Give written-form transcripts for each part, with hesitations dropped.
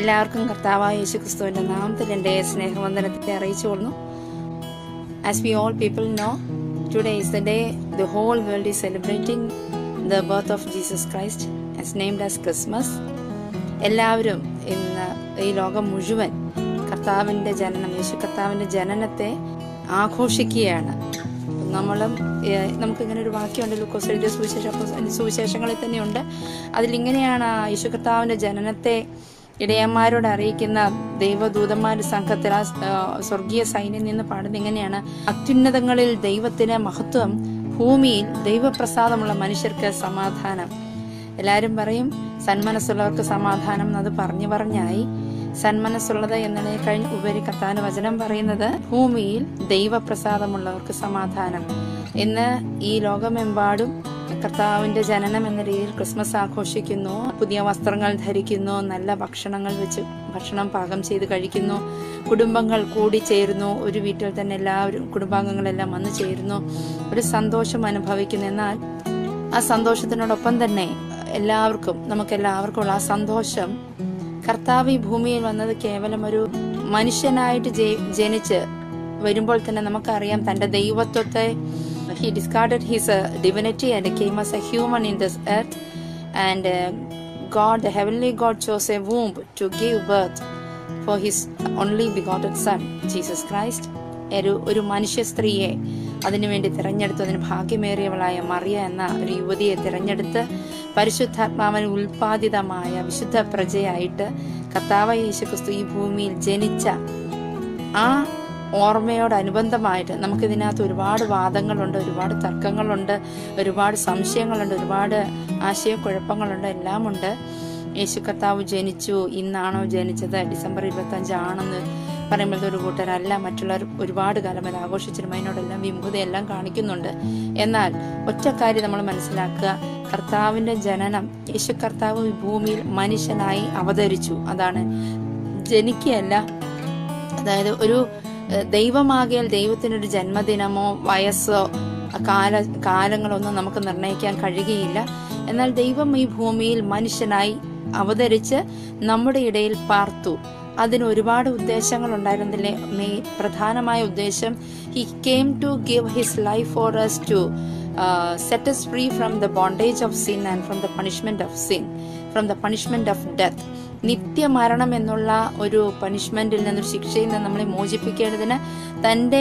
എല്ലാവർക്കും കർത്താവായ യേശുക്രിസ്തുവിന്റെ നാമത്തിൽ എൻ്റെ സ്നേഹവന്ദനത്തെ അറിയിച്ചുകൊള്ളുന്നു. As we all people know, today is the day the whole world is celebrating the birth of Jesus Christ, as named as Christmas. എല്ലാവരും ഇന്ന് ഈ ലോകം മുഴുവൻ കർത്താവിൻ്റെ ജനനം, യേശു കർത്താവിൻ്റെ ജനനത്തെ ആഘോഷിക്കുകയാണ്. നമുക്കിങ്ങനെ ഒരു വാക്യമുണ്ട്, ലൂക്കോസ് എഴുതിയ സുവിശേഷങ്ങളിൽ തന്നെയുണ്ട്. അതിലിങ്ങനെയാണ് യേശു കർത്താവിൻ്റെ ജനനത്തെ ഇടയന്മാരോട് അറിയിക്കുന്ന ദൈവദൂതന്മാരുടെ സംഘത്തിൽ സ്വർഗീയ സൈന്യം നിന്ന് പാടുന്നത് ഇങ്ങനെയാണ്: അത്യുന്നതങ്ങളിൽ ദൈവത്തിന് മഹത്വം, ഭൂമിയിൽ ദൈവപ്രസാദമുള്ള മനുഷ്യർക്ക് സമാധാനം. എല്ലാവരും പറയും സന്മനസ്സുള്ളവർക്ക് സമാധാനം എന്നത് പറഞ്ഞായി. സന്മനസ്സുള്ളത് എന്നതിനെ കഴിഞ്ഞ് ഉപരി കർത്താവിന്റെ വചനം പറയുന്നത് ഭൂമിയിൽ ദൈവപ്രസാദമുള്ളവർക്ക് സമാധാനം. ഇന്ന് ഈ ലോകമെമ്പാടും കർത്താവിന്റെ ജനനം എന്ന രീതിയിൽ ക്രിസ്മസ് ആഘോഷിക്കുന്നു. പുതിയ വസ്ത്രങ്ങൾ ധരിക്കുന്നു, നല്ല ഭക്ഷണം പാകം ചെയ്ത് കഴിക്കുന്നു, കുടുംബങ്ങൾ കൂടി ചേരുന്നു, ഒരു വീട്ടിൽ തന്നെ എല്ലാവരും കുടുംബാംഗങ്ങളെല്ലാം വന്നു ചേരുന്നു, ഒരു സന്തോഷം അനുഭവിക്കുന്നു. എന്നാൽ ആ സന്തോഷത്തിനോടൊപ്പം തന്നെ നമുക്കെല്ലാവർക്കും ഉള്ള ആ സന്തോഷം, കർത്താവ് ഈ ഭൂമിയിൽ വന്നത് കേവലം ഒരു മനുഷ്യനായിട്ട് ജനിച്ച് വരുമ്പോൾ തന്നെ നമുക്കറിയാം തന്റെ ദൈവത്വത്തെ. He discarded his divinity and came as a human in this earth, and God, the heavenly God, chose a womb to give birth for his only begotten son, Jesus Christ. ഒരു മനുഷ്യ സ്ത്രീയെ അതിനുവേണ്ടി തിരഞ്ഞെടുത്തു. അതിന് ഭാഗ്യമേറിയവളായ മറിയ എന്ന ഒരു യുവതിയെ തിരഞ്ഞെടുത്ത് പരിശുദ്ധാത്മാവിന് ഉൽപാദിതമായ വിശുദ്ധ പ്രജയായിട്ട് കർത്താവായ യേശുക്രിസ്തു ഈ ഭൂമിയിൽ ജനിച്ച ആ ഓർമ്മയോടനുബന്ധമായിട്ട് നമുക്കിതിനകത്ത് ഒരുപാട് വാദങ്ങളുണ്ട്, ഒരുപാട് തർക്കങ്ങളുണ്ട്, ഒരുപാട് സംശയങ്ങളുണ്ട്, ഒരുപാട് ആശയക്കുഴപ്പങ്ങളുണ്ട്, എല്ലാമുണ്ട്. യേശു കർത്താവ് ജനിച്ചു, ഇന്നാണോ ജനിച്ചത്, ഡിസംബർ 25 ആണെന്ന് പറയുമ്പോഴത്തെ ഒരു കൂട്ടരല്ല, മറ്റുള്ളവർ ഒരുപാട് കാലം അത് ആഘോഷിച്ചിരുന്നു, അതിനോടെല്ലാം വിമുഖതയെല്ലാം കാണിക്കുന്നുണ്ട്. എന്നാൽ ഒറ്റ കാര്യം നമ്മൾ മനസ്സിലാക്കുക, കർത്താവിന്റെ ജനനം, യേശു കർത്താവ് ഈ ഭൂമിയിൽ മനുഷ്യനായി അവതരിച്ചു. അതാണ്, ജനിക്കുകയല്ല. അതായത് ഒരു ദൈവമാകിയാൽ ദൈവത്തിനൊരു ജന്മദിനമോ വയസ്സോ കാലങ്ങളൊന്നും നമുക്ക് നിർണ്ണയിക്കാൻ കഴിയുകയില്ല. എന്നാൽ ദൈവം ഈ ഭൂമിയിൽ മനുഷ്യനായി അവതരിച്ച് നമ്മുടെ ഇടയിൽ പാർത്തു. അതിന് ഒരുപാട് ഉദ്ദേശങ്ങൾ ഉണ്ടായിരുന്നില്ലേ? പ്രധാനമായ ഉദ്ദേശം, he came to give his life for us to set us free from the bondage of sin and from the punishment of sin, from the punishment of death. നിത്യമരണം എന്നുള്ള ഒരു പണിഷ്മെന്റിൽ നിന്നൊരു ശിക്ഷയിൽ നിന്ന് നമ്മളെ മോചിപ്പിക്കേണ്ടതിന്, തൻ്റെ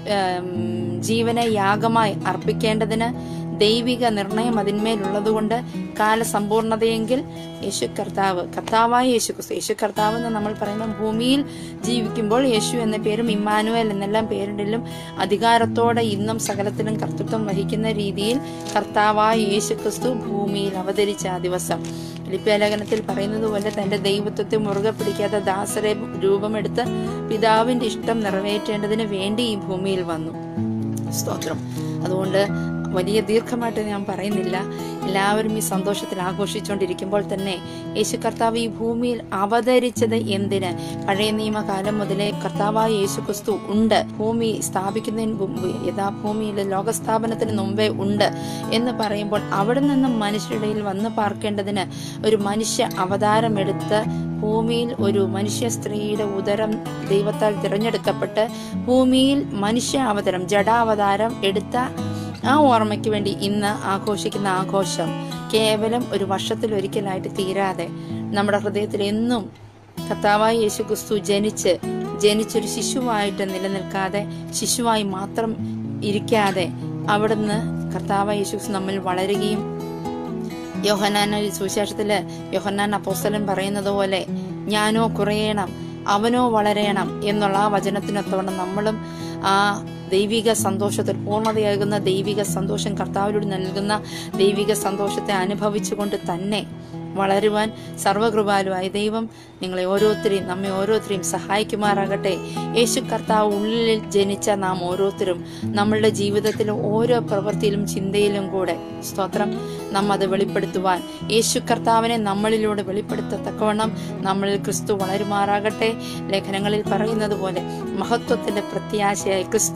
ജീവനെ യാഗമായി അർപ്പിക്കേണ്ടതിന് ദൈവിക നിർണയം അതിന്മേലുള്ളതുകൊണ്ട് കാലസമ്പൂർണതയെങ്കിൽ കർത്താവായ യേശു കർത്താവ് എന്ന് നമ്മൾ പറയുമ്പോൾ ഭൂമിയിൽ ജീവിക്കുമ്പോൾ യേശു എന്ന പേരും ഇമ്മാനുവേൽ എന്നെല്ലാം പേരിലും അധികാരത്തോടെ ഇന്നും സകലത്തിലും കർത്തൃത്വം വഹിക്കുന്ന രീതിയിൽ കർത്താവായ യേശുക്രിസ്തു ഭൂമിയിൽ അവതരിച്ച ആ ദിവസം, ലേഖനത്തിൽ പറയുന്നത് പോലെ തന്റെ ദൈവത്വത്തെ മുറുകെ പിടിക്കാത്ത ദാസരെ രൂപമെടുത്ത് പിതാവിന്റെ ഇഷ്ടം നിറവേറ്റേണ്ടതിന് വേണ്ടി ഈ ഭൂമിയിൽ വന്നു. സ്തോത്രം. അതുകൊണ്ട് വലിയ ദീർഘമായിട്ട് ഞാൻ പറയുന്നില്ല. എല്ലാവരും ഈ സന്തോഷത്തിൽ ആഘോഷിച്ചുകൊണ്ടിരിക്കുമ്പോൾ തന്നെ യേശു കർത്താവ് ഈ ഭൂമിയിൽ അവതരിച്ചത് എന്തിന്? പഴയ നിയമകാലം മുതലേ കർത്താവായ യേശു ക്രിസ്തു ഉണ്ട്, ഭൂമി സ്ഥാപിക്കുന്നതിന് മുമ്പ്, ഭൂമിയിൽ ലോകസ്ഥാപനത്തിന് മുമ്പേ ഉണ്ട് എന്ന് പറയുമ്പോൾ അവിടെ നിന്നും മനുഷ്യരുടെയിൽ വന്ന് പാർക്കേണ്ടതിന് ഒരു മനുഷ്യ അവതാരം എടുത്ത് ഭൂമിയിൽ ഒരു മനുഷ്യ സ്ത്രീയുടെ ഉദരം ദൈവത്താൽ തിരഞ്ഞെടുക്കപ്പെട്ട് ഭൂമിയിൽ മനുഷ്യ അവതാരം, ജഡാവതാരം എടുത്ത ആ ഓർമ്മയ്ക്ക് വേണ്ടി ഇന്ന് ആഘോഷിക്കുന്ന ആഘോഷം കേവലം ഒരു വർഷത്തിലൊരിക്കലായിട്ട് തീരാതെ നമ്മുടെ ഹൃദയത്തിൽ എന്നും കർത്താവായ യേശു ക്രിസ്തു ജനിച്ചൊരു ശിശുവായിട്ട് നിലനിൽക്കാതെ, ശിശുവായി മാത്രം ഇരിക്കാതെ അവിടുന്ന് കർത്താവായ യേശു ക്രിസ്തു നമ്മിൽ വളരുകയും, സുവിശേഷത്തില് യോഹന്നാൻ അപ്പോസ്തലൻ പറയുന്നത് പോലെ ഞാനോ കുറയണം അവനോ വളരണം എന്നുള്ള ആ വചനത്തിനൊത്തവണ്ണം നമ്മളും ആ ദൈവിക സന്തോഷത്തിൽ പൂർണ്ണതയാകുന്ന ദൈവിക സന്തോഷം, കർത്താവിലൂടെ നൽകുന്ന ദൈവിക സന്തോഷത്തെ അനുഭവിച്ചുകൊണ്ട് തന്നെ വളരുവാൻ സർവകൃപാലുവായ ദൈവം നമ്മെ ഓരോരുത്തരെയും സഹായിക്കുമാറാകട്ടെ. യേശു കർത്താവ് ഉള്ളിൽ ജനിച്ച നാം ഓരോരുത്തരും നമ്മളുടെ ജീവിതത്തിലെ ഓരോ പ്രവൃത്തിയിലും ചിന്തയിലും കൂടെ, സ്തോത്രം, നാം അത് വെളിപ്പെടുത്തുവാൻ, യേശു കർത്താവിനെ നമ്മളിലൂടെ വെളിപ്പെടുത്തത്തക്കവണ്ണം നമ്മളിൽ ക്രിസ്തു വളരുമാറാകട്ടെ. ലേഖനങ്ങളിൽ പറയുന്നത് പോലെ മഹത്വത്തിന്റെ പ്രത്യാശയായി ക്രിസ്തു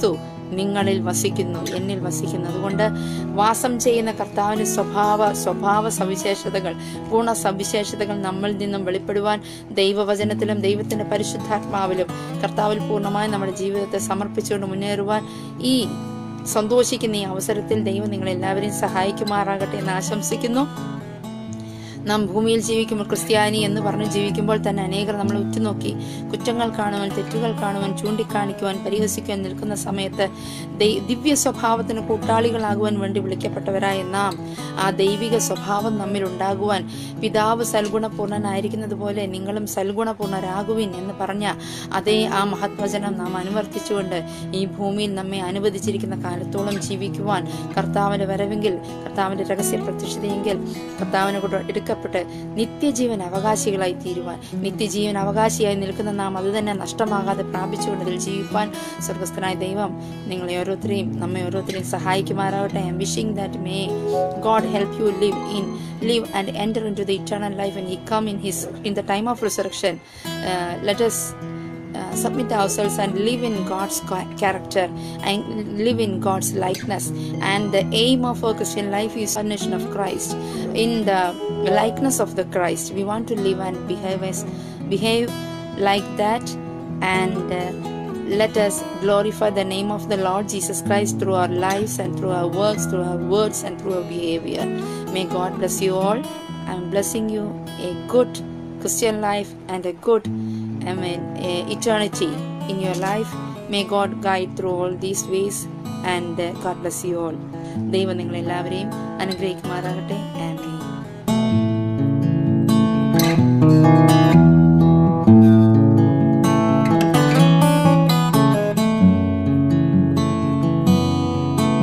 നിങ്ങളിൽ വസിക്കുന്നു, എന്നിൽ വസിക്കുന്നു. അതുകൊണ്ട് വാസം ചെയ്യുന്ന കർത്താവിന്റെ സ്വഭാവ സവിശേഷതകൾ, പൂർണ്ണ സവിശേഷതകൾ നമ്മളിൽ നിന്നും വെളിപ്പെടുവാൻ ദൈവവചനത്തിലും ദൈവത്തിന്റെ പരിശുദ്ധാത്മാവിലും കർത്താവിൽ പൂർണ്ണമായി നമ്മുടെ ജീവിതത്തെ സമർപ്പിച്ചുകൊണ്ട് മുന്നേറുവാൻ ഈ സന്തോഷിക്കുന്ന ഈ അവസരത്തിൽ ദൈവം നിങ്ങളെല്ലാവരെയും സഹായിക്കുമാറാകട്ടെ എന്ന് ആശംസിക്കുന്നു. നാം ഭൂമിയിൽ ജീവിക്കുമ്പോൾ ക്രിസ്ത്യാനി എന്ന് പറഞ്ഞ് ജീവിക്കുമ്പോൾ തന്നെ അനേകർ നമ്മൾ ഉറ്റുനോക്കി കുറ്റങ്ങൾ കാണുവാൻ, തെറ്റുകൾ കാണുവാൻ, ചൂണ്ടിക്കാണിക്കുവാൻ, പരിഹസിക്കുവാൻ നിൽക്കുന്ന സമയത്ത് ദിവ്യ സ്വഭാവത്തിന് കൂട്ടാളികളാകുവാൻ വേണ്ടി വിളിക്കപ്പെട്ടവരായ നാം ആ ദൈവിക സ്വഭാവം നമ്മിൽ ഉണ്ടാകുവാൻ പിതാവ് സൽഗുണപൂർണനായിരിക്കുന്നത് പോലെ നിങ്ങളും സൽഗുണപൂർണരാകുവിൻ എന്ന് പറഞ്ഞ അതേ ആ മഹത്വചനം നാം അനുവർത്തിച്ചുകൊണ്ട് ഈ ഭൂമിയിൽ നമ്മെ അനുവദിച്ചിരിക്കുന്ന കാലത്തോളം ജീവിക്കുവാൻ കർത്താവിന്റെ വരവെങ്കിൽ, കർത്താവിന്റെ രഹസ്യ പ്രത്യക്ഷതയെങ്കിൽ കർത്താവിനെ കൊണ്ട് എടുക്കപ്പെട്ട് നിത്യജീവൻ അവകാശികളായി തീരുവാൻ, നിത്യജീവൻ അവകാശിയായി നിൽക്കുന്ന നാം അത് തന്നെ നഷ്ടമാകാതെ പ്രാപിച്ചുകൊണ്ട് ഇതിൽ ജീവിപ്പാൻ സ്വർഗസ്ഥനായ ദൈവം നിങ്ങളെ ഓരോരുത്തരെയും നമ്മെ ഓരോരുത്തരെയും സഹായിക്കുമാറാവട്ടെ. I am wishing that may God help you live and enter into the eternal life when He come in the time of resurrection. Let us submit ourselves and live in God's character and live in God's likeness. And the aim of our Christian life is submission of Christ. In the likeness of the Christ, we want to live and behave like that, and let us glorify the name of the Lord Jesus Christ through our lives and through our works, through our words and through our behavior. May God bless you all. I am blessing you a good Christian life and a good eternity in your life. May God guide through all these ways, and God bless you all. ദൈവം നിങ്ങളെല്ലാവരെയും അനുഗ്രഹിക്കുമാറാകട്ടെ. ആമേൻ.